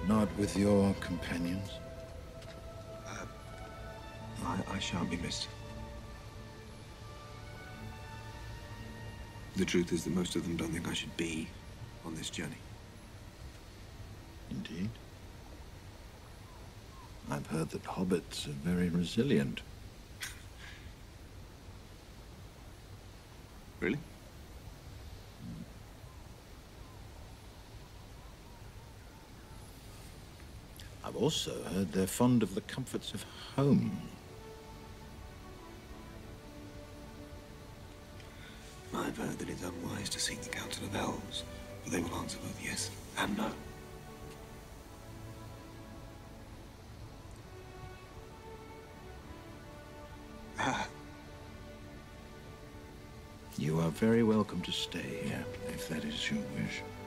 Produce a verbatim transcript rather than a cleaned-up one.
Not with your companions? Uh, I, I shan't be missed. The truth is that most of them don't think I should be on this journey. Indeed. I've heard that hobbits are very resilient. Really? I've also heard they're fond of the comforts of home. I've heard that it's unwise to seek the counsel of elves, for they will answer both yes and no. Ah. You are very welcome to stay here, if that is your wish.